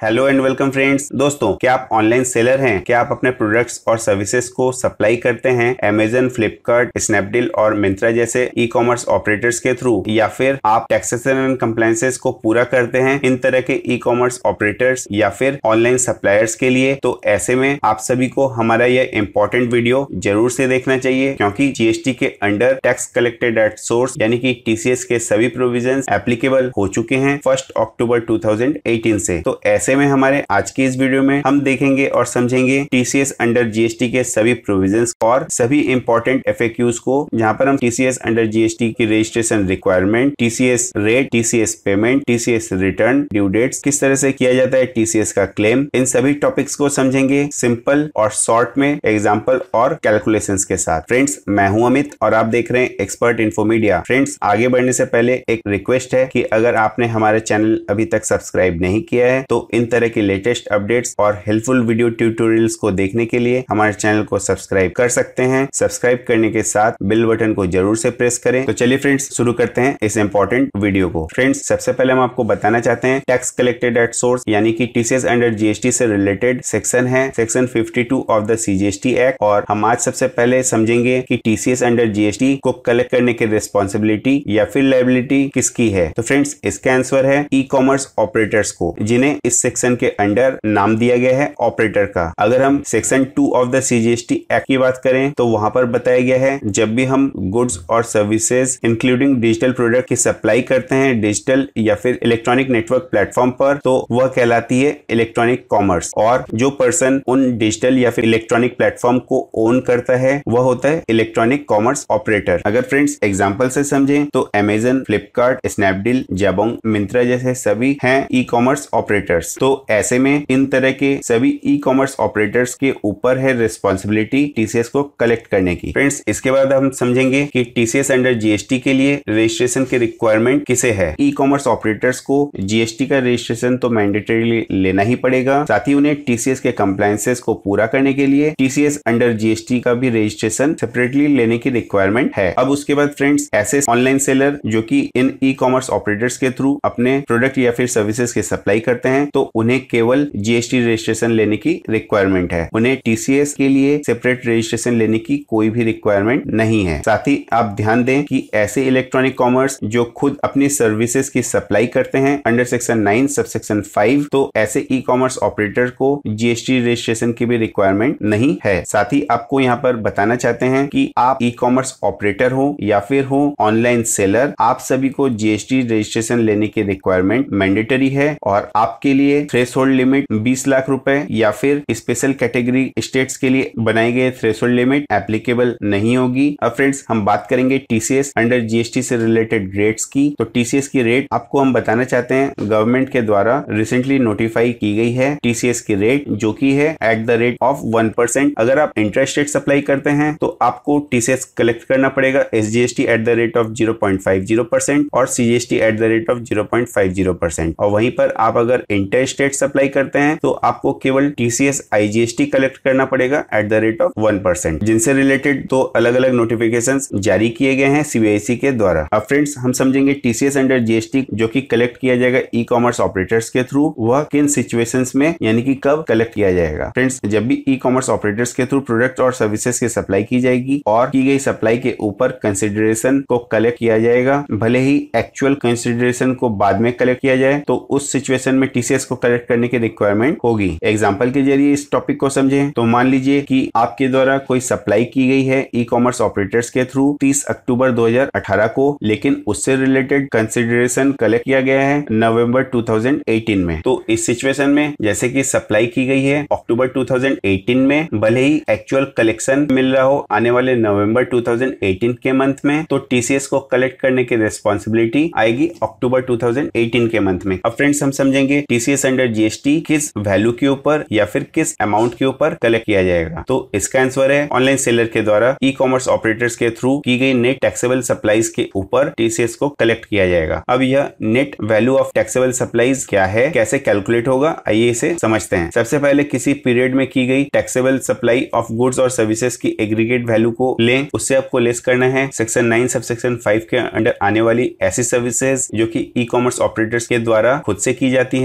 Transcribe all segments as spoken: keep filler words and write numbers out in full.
Hello and welcome friends. दोस्तों, क्या आप ऑनलाइन सेलर हैं? क्या आप अपने प्रोडक्ट्स और सर्विसेज को सप्लाई करते हैं अमेजन, फ्लिपकार्ट, स्नैपडील और मिंत्रा जैसे ई कॉमर्स ऑपरेटर्स के थ्रू, या फिर आप टैक्सेशन एंड कंप्लायंसेस को पूरा करते हैं इन तरह के ई कॉमर्स ऑपरेटर्स या फिर ऑनलाइन सप्लायर्स के लिए? तो ऐसे में आप सभी को हमारा यह इंपॉर्टेंट वीडियो जरूर से देखना चाहिए, क्योंकि जीएसटी के under tax collected at source यानी कि टीसीएस के सभी प्रोविजंस एप्लीकेबल हो चुके हैं फर्स्ट अक्टूबर दो हज़ार अठारह से। तो ऐसे में हमारे आज की इस वीडियो में हम देखेंगे और समझेंगे टीसीएस अंडर जीएसटी के सभी प्रोविजंस और सभी इंपॉर्टेंट एफएक्यूज को, जहां पर हम टीसीएस अंडर जीएसटी की registration requirement, TCS rate, TCS payment, TCS return, due dates, किस तरह से किया जाता है टीसीएस का क्लेम, इन सभी टॉपिक्स को समझेंगे सिंपल और शॉर्ट में एग्जाम्पल और कैलकुलेशंस के साथ। फ्रेंड्स, मैं हूं अमित और आप देख रहे हैं एक्सपर्ट इन्फो मीडिया। फ्रेंड्स, आगे बढ़ने से पहले एक रिक्वेस्ट है कि अगर आपने हमारे चैनल अभी तक सब्सक्राइब नहीं किया है तो इन तरह के लेटेस्ट अपडेट्स और हेल्पफुल वीडियो ट्यूटोरियल्स को देखने के लिए हमारे चैनल को सब्सक्राइब कर सकते हैं। सब्सक्राइब करने के साथ बेल बटन को जरूर से प्रेस करें। तो चलिए फ्रेंड्स, शुरू करते हैं इस इंपॉर्टेंट वीडियो को। फ्रेंड्स, सबसे पहले हम आपको बताना चाहते हैं टैक्स कलेक्टेड एट सोर्स यानी कि टीसीएस अंडर जीएसटी से रिलेटेड सेक्शन है सेक्शन बावन ऑफ द सीजीएसटी एक्ट, और हम आज सबसे पहले समझेंगे कि टीसीएस अंडर जीएसटी को कलेक्ट करने की रिस्पॉन्सिबिलिटी या फिर लायबिलिटी किसकी है। तो फ्रेंड्स, इसका आंसर है ई कॉमर्स ऑपरेटर्स को, जिन्हें इस सेक्शन के अंडर नाम दिया गया है ऑपरेटर का। अगर हम section two of the CGST act की बात करें तो वहां पर बताया गया है जब भी हम गुड्स और सर्विसेज इंक्लूडिंग डिजिटल प्रोडक्ट की सप्लाई करते हैं डिजिटल या फिर इलेक्ट्रॉनिक नेटवर्क प्लेटफॉर्म पर, तो वह कहलाती है इलेक्ट्रॉनिक कॉमर्स, और जो पर्सन उन डिजिटल या फिर इलेक्ट्रॉनिक प्लेटफॉर्म को ओन करता है वह होता है इलेक्ट्रॉनिक कॉमर्स ऑपरेटर। अगर फ्रेंड्स एग्जांपल से समझें तो Amazon, Flipkart, Snapdeal, Jabong, Myntra जैसे सभी हैं ई कॉमर्स ऑपरेटर्स। तो ऐसे में इन तरह के सभी ई कॉमर्स ऑपरेटर्स के ऊपर है रिस्पॉन्सिबिलिटी टीसीएस को कलेक्ट करने की। फ्रेंड्स, इसके बाद हम समझेंगे कि टीसीएस अंडर जीएसटी के लिए रजिस्ट्रेशन की रिक्वायरमेंट किसे है। ई कॉमर्स ऑपरेटर्स को जीएसटी का रजिस्ट्रेशन तो मैंडेटरीली लेना ही पड़ेगा, साथ ही उन्हें टीसीएस के कंप्लायंसेस को पूरा करने के लिए टीसीएस अंडर जीएसटी का भी रजिस्ट्रेशन सेपरेटली लेने की रिक्वायरमेंट है। अब उसके बाद फ्रेंड्स, ऐसे ऑनलाइन सेलर जो कि इन ई कॉमर्स ऑपरेटर्स के थ्रू अपने प्रोडक्ट या फिर सर्विसेज की सप्लाई करते हैं, तो उन्हें केवल जीएसटी रजिस्ट्रेशन लेने की रिक्वायरमेंट है। उन्हें टीसीएस के लिए सेपरेट रजिस्ट्रेशन लेने की कोई भी रिक्वायरमेंट नहीं है। साथ ही आप ध्यान दें कि ऐसे इलेक्ट्रॉनिक कॉमर्स जो खुद अपनी सर्विसेज की सप्लाई करते हैं under section nine sub section five, तो ऐसे ई कॉमर्स ऑपरेटर को जीएसटी रजिस्ट्रेशन की भी रिक्वायरमेंट नहीं है। साथ ही आपको यहाँ पर बताना चाहते हैं कि आप ई कॉमर्स ऑपरेटर हो या फिर हो ऑनलाइन सेलर, आप सभी को जीएसटी रजिस्ट्रेशन लेने की रिक्वायरमेंट मैंडेटरी है, और आपके लिए थ्रेशोल्ड लिमिट बीस लाख रुपए या फिर स्पेशल कैटेगरी स्टेट्स के लिए बनाए गए थ्रेशोल्ड लिमिट एप्लीकेबल नहीं होगी। अब फ्रेंड्स, हम बात करेंगे टीसीएस अंडर जीएसटी से रिलेटेड रेट्स की। तो टीसीएस की रेट आपको हम बताना चाहते हैं गवर्नमेंट के द्वारा रिसेंटली नोटिफाई की गई है टीसीएस की रेट, जो की है at the rate of one percent. अगर आप इंटरेस्टेड सप्लाई करते हैं तो आपको टीसीएस कलेक्ट करना पड़ेगा SGST at the rate of zero point five zero percent और CGST at the rate of zero point five zero percent. और वहीं पर आप अगर इंटर स्टेट सप्लाई करते हैं तो आपको केवल टीसीएस आईजीएसटी कलेक्ट करना पड़ेगा at the rate of one percent, जिनसे रिलेटेड तो अलग अलग नोटिफिकेशंस जारी किए गए हैं सीबीआईसी के द्वारा। अब फ्रेंड्स, हम समझेंगे टीसीएस अंडर जीएसटी जो कि कलेक्ट किया जाएगा ई कॉमर्स ऑपरेटर्स के थ्रू, वह किन सिचुएशंस में यानी कि कब कलेक्ट किया जाएगा। फ्रेंड्स, जब भी ई कॉमर्स ऑपरेटर्स के थ्रू प्रोडक्ट और सर्विसेज की सप्लाई की जाएगी और की गई सप्लाई के ऊपर कंसिडरेशन को कलेक्ट किया जाएगा, भले ही एक्चुअल कंसिडरेशन को बाद में कलेक्ट किया जाए, तो उस सिचुएशन में टीसीएस को कलेक्ट करने की रिक्वायरमेंट होगी। एग्जांपल के जरिए इस टॉपिक को समझें तो मान लीजिए कि आपके द्वारा कोई सप्लाई की गई है ई कॉमर्स ऑपरेटर्स के थ्रू तीस अक्टूबर दो हज़ार अठारह को, लेकिन उससे रिलेटेड कंसिडरेशन कलेक्ट किया गया है नवंबर दो हज़ार अठारह में। तो इस सिचुएशन में जैसे कि सप्लाई की गई है अक्टूबर दो हज़ार अठारह में, भले ही एक्चुअल कलेक्शन मिल रहा हो आने वाले नवंबर दो हज़ार अठारह के मंथ में, तो टीसीएस को कलेक्ट करने की रिस्पॉन्सिबिलिटी आएगी अक्टूबर दो हज़ार अठारह के मंथ में। अब फ्रेंड्स, हम समझेंगे टीसीएस अंडर जीएसटी किस वैल्यू के ऊपर या फिर किस अमाउंट के ऊपर कलेक्ट किया जाएगा। तो इसका आंसर है ऑनलाइन सेलर के द्वारा ई कॉमर्स ऑपरेटर्स के थ्रू की गई नेट टैक्सेबल सप्लाईज के ऊपर टीसीएस को कलेक्ट किया जाएगा। अब यह net value of taxable supplies क्या है, कैसे कैलकुलेट होगा, आइए इसे समझते हैं। सबसे पहले किसी पीरियड में की गई टैक्सेबल सप्लाई ऑफ गुड्स और सर्विसेज की एग्रीगेट वैल्यू को लें, उससे आपको लेस करना है section nine sub section five के अंडर आने वाली ऐसी सर्विसेज जो कि ई कॉमर्स ऑपरेटर्स के द्वारा खुद से की जाती हैं। उसके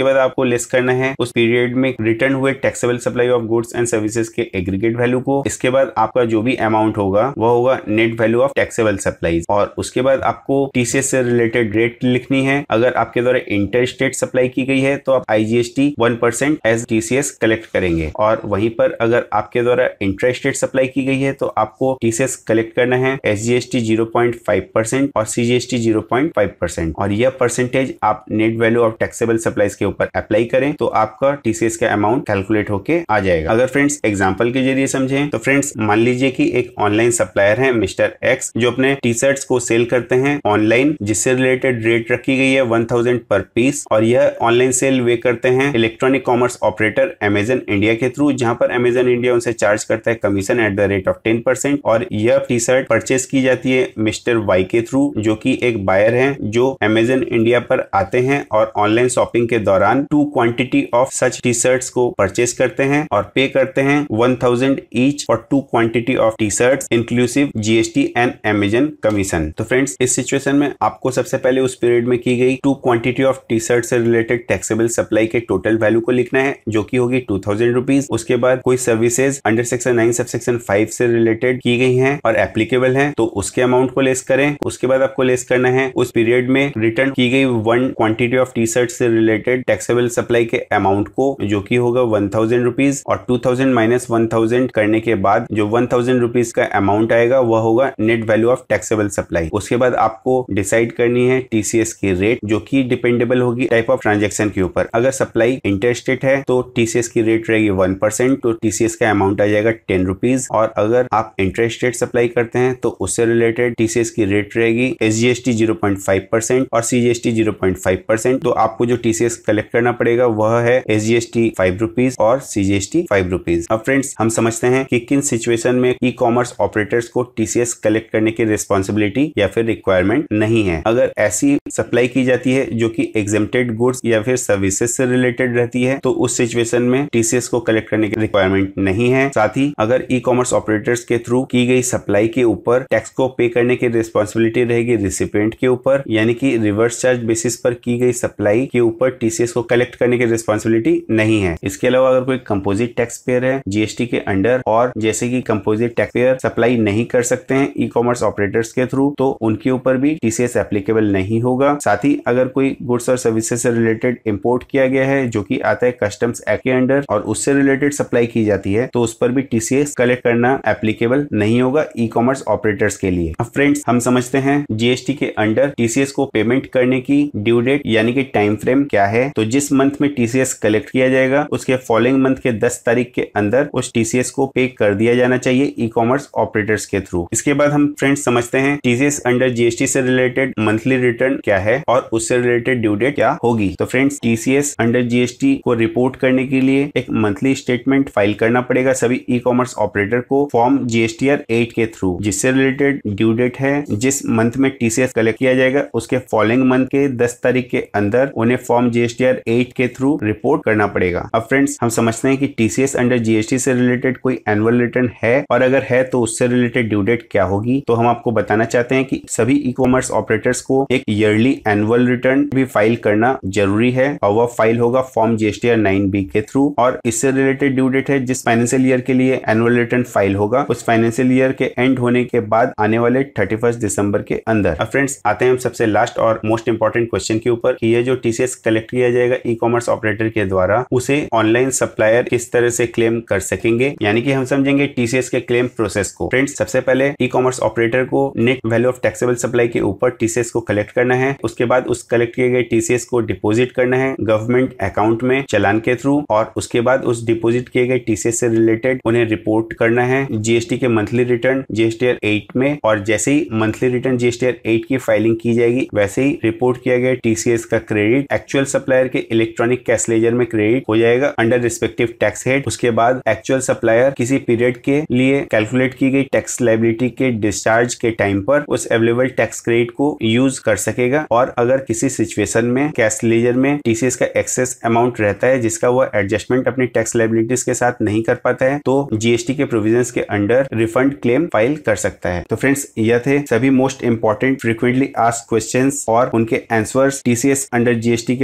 बाद आपको लेस करना है उस पीरियड में रिटर्न हुए taxable supply of goods and services के एग्रीगेट वैल्यू को। इसके बाद आपका जो भी अमाउंट होगा वह होगा net value of taxable supplies. और उसके बाद आपको टीसीएस से रिलेटेड रेट लिखनी है। अगर आपके द्वारा इंटर स्टेट सप्लाई की गई है तो आप IGST one percent as TCS collect करेंगे, और वहीं पर अगर आपके द्वारा इंटर स्टेट सप्लाई की गई है तो आपको टीसीएस कलेक्ट करना है SGST zero point five percent और CGST zero point five percent, और यह परसेंटेज आप net value of taxable supplies के ऊपर अप्लाई करें तो आपका टीसीएस का अमाउंट कैलकुलेट होके आ जाएगा। अगर फ्रेंड्स एग्जांपल के जरिए समझें तो फ्रेंड्स मान लीजिए कि एक ऑनलाइन सप्लायर है मिस्टर एक्स जो अपने टी शर्ट्स को सेल करते हैं ऑनलाइन, जिससे रिलेटेड रेट रखी गई है वन थाउजेंड पर पीस, और यह ऑनलाइन सेल वे करते हैं electronic commerce operator Amazon India के थ्रू, जहां पर अमेजन इंडिया उनसे चार्ज करता है commission at the rate of ten percent. और यह टी शर्ट परचेस की जाती है मिस्टर वाई के थ्रू जो कि एक बायर है जो अमेजन इंडिया पर आते हैं और ऑनलाइन शॉपिंग के दौरान two quantity of such T shirts को परचेस करते हैं और पे करते हैं one thousand each for two quantity of T shirts inclusive GST and Amazon commission. तो फ्रेंड्स इस सिचुएशन में आपको सबसे पहले उस पीरियड में की गई two quantity of T shirt से रिलेटेड टैक्सेबल सप्लाई के टोटल वैल्यू को लिखना है जो कि होगी टू थाउजेंड रुपीज। उसके बाद कोई services under section nine sub section five से रिलेटेड की गई हैं और एप्लीकेबल हैं तो उसके अमाउंट को लेस करें। उसके बाद आपको लेस करना है उस पीरियड में रिटर्न की गई one quantity of T shirt से रिलेटेड टैक्सेबल सप्लाई के अमाउंट को जो कि होगा वन थाउजेंड रुपीज, और two thousand minus one thousand करने के बाद जो वन थाउजेंड रुपीज का अमाउंट आएगा वह होगा net value of taxable supply. उसके बाद आपको डिसाइड करनी है टीसीएस की रेट जो कि डिपेंडेबल होगी टाइप ऑफ ट्रांजेक्शन के ऊपर। अगर सप्लाई इंटरस्टेट है तो टीसीएस की रेट रहेगी वन परसेंट, तो टीसीएस का अमाउंट आ जाएगा टेन रुपीज, और अगर आप इंटरस्टेट सप्लाई करते हैं तो उससे रिलेटेड टीसीएस की रेट रहेगी SGST zero point five percent और CGST zero point five percent. तो आपको जो टीसीएस कलेक्ट करना पड़ेगा वह है एसजीएसटी फाइव रुपीज और सीजीएसटी फाइव रुपीज। अब फ्रेंड्स हम समझते हैं कि किन सिचुएशन में ई कॉमर्स ऑपरेटर्स को टीसीएस कलेक्ट करने की रिस्पॉन्सिबिलिटी या फिर रिक्वायरमेंट नहीं है। अगर ऐसी सप्लाई की जाती है जो कि एग्जेम्प्टेड गुड्स या फिर सर्विसेज से रिलेटेड रहती है तो उस सिचुएशन में टीसीएस को कलेक्ट करने की रिक्वायरमेंट नहीं है। साथ ही अगर ई कॉमर्स ऑपरेटर्स के थ्रू की गई सप्लाई के ऊपर टैक्स को पे करने की रिस्पॉन्सिबिलिटी रहेगी रिसिपिएंट के ऊपर, यानी कि रिवर्स चार्ज बेसिस पर की गई सप्लाई के ऊपर टीसीएस को कलेक्ट करने की रिस्पॉन्सिबिलिटी नहीं है। इसके अलावा अगर कोई कंपोजिट टैक्स पेयर है जीएसटी के अंडर और जैसे कि कंपोजिट टैक्स पेयर सप्लाई नहीं कर सकते हैं ई कॉमर्स ऑपरेटर्स के थ्रू तो उनके ऊपर भी टीसीएस एप्लीकेबल नहीं होगा। साथ ही अगर कोई गुड्स और सर्विसेज से रिलेटेड इंपोर्ट किया गया है जो कि आता है कस्टम्स एक्ट के अंडर और उससे रिलेटेड सप्लाई की जाती है तो उस पर भी टीसीएस कलेक्ट करना एप्लीकेबल नहीं होगा ई कॉमर्स ऑपरेटर्स के लिए। अब फ्रेंड्स हम समझते हैं जीएसटी के अंडर टीसीएस को पेमेंट करने की ड्यू डेट यानी कि टाइम फ्रेम क्या है। तो जिस मंथ में टीसीएस कलेक्ट किया जाएगा उसके फॉलोइंग मंथ के दस तारीख के अंदर उस टीसीएस को पे कर दिया जाना चाहिए ई कॉमर्स ऑपरेटर्स के थ्रू। इसके बाद हम फ्रेंड्स समझते हैं टीसीएस अंडर जीएसटी से रिलेटेड मंथली रिटर्न क्या है और उससे रिलेटेड ड्यू डेट क्या होगी। तो फ्रेंड्स टीसीएस अंडर जीएसटी को रिपोर्ट करने के लिए एक मंथली स्टेटमेंट फाइल करना पड़ेगा सभी ई कॉमर्स ऑपरेटर को फॉर्म जीएसटीआर एट के थ्रू, जिससे रिलेटेड ड्यू डेट है जिस मंथ में टीसीएस कलेक्ट किया जाएगा उसके फॉलोइंग मंथ के दस तारीख के अंदर उन्हें फॉर्म जीएसटीआर एट के थ्रू रिपोर्ट करना पड़ेगा। अब फ्रेंड्स हम समझते हैं कि टीसीएस अंडर जीएसटी से रिलेटेड कोई एनुअल रिटर्न है और अगर है तो उससे रिलेटेड ड्यू डेट क्या होगी। तो हम आपको बताना चाहते हैं कि सभी ई कॉमर्स ऑपरेटर्स को एक ईयरली एनुअल रिटर्न भी फाइल करना जरूरी है और वह फाइल होगा फॉर्म जीएसटीआर नाइन बी के थ्रू, और इससे रिलेटेड ड्यू डेट है जिस फाइनेंशियल ईयर के लिए एनुअल रिटर्न फाइल होगा उस फाइनेंशियल ईयर के एंड होने के बाद आने वाले थर्टी फर्स्ट दिसंबर के अंदर। अब फ्रेंड्स आते हैं हम सबसे लास्ट और मोस्ट इंपॉर्टेंट क्वेश्चन के ऊपर कि ये जो टीसीएस कलेक्ट किया जाएगा ई कॉमर्स ऑपरेटर के द्वारा उसे ऑनलाइन सप्लायर किस तरह से क्लेम कर सकेंगे, यानी कि हम समझेंगे टीसीएस के क्लेम प्रोसेस को। फ्रेंड्स सबसे पहले ई कॉमर्स ऑपरेटर को net value of taxable supply के ऊपर टीसीएस को कलेक्ट करना है। उसके बाद उस कलेक्ट किए गए टीसीएस को डिपोजिट करना है गवर्नमेंट अकाउंट में चालान के थ्रू, और उसके बाद उस डिपोजिट किए गए टीसीएस से रिलेटेड उन्हें रिपोर्ट करना है जीएसटी के मंथली रिटर्न जीएसटीआर एट में, और जैसे ही मंथली रिटर्न जीएसटीआर एट की फाइलिंग की जाएगी वैसे ही रिपोर्ट किया गया टीसीएस का क्रेडिट एक्चुअल सप्लायर के इलेक्ट्रॉनिक कैश लेजर में क्रेडिट हो जाएगा अंडर रिस्पेक्टिव टैक्स हेड। उसके बाद एक्चुअल सप्लायर किसी पीरियड के लिए कैलकुलेट की गई टैक्स लायबिलिटी के डिस्चार्ज के टाइम पर उस अवेलेबल टैक्स क्रेडिट को यूज कर सकेगा, और अगर किसी सिचुएशन में कैश लेजर में टीसीएस का एक्सेस अमाउंट रहता है जिसका वह एडजस्टमेंट अपनी टैक्स लायबिलिटीज के साथ नहीं कर पाता है तो जीएसटी के प्रोविजंस के अंडर रिफंड क्लेम फाइल कर सकता है। तो फ्रेंड्स यह थे सभी most important frequently asked questions और उनके आंसर्स टीसीएस अंडर जीएसटी के प्रोविजन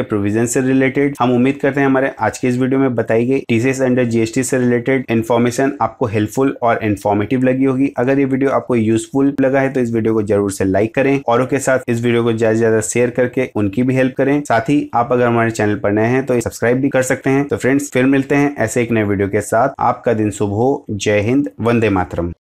अमेजन से रिलेटेड। हम उम्मीद करते हैं हमारे आज के इस वीडियो में बताई गई टीसीएस अंडर जीएसटी से रिलेटेड इन्फॉर्मेशन आपको हेल्पफुल और इन्फॉर्मेटिव लगी होगी। अगर ये वीडियो आपको यूजफुल लगा है तो इस वीडियो को जरूर से लाइक करें, औरों के साथ इस वीडियो को ज्यादा से ज्यादा शेयर करके उनकी भी हेल्प करें। साथ ही आप अगर हमारे चैनल पर नए हैं तो सब्सक्राइब भी कर सकते हैं। तो फ्रेंड्स, फिर मिलते हैं ऐसे एक नए वीडियो के साथ। आपका दिन शुभ हो। जय हिंद, वंदे मातरम।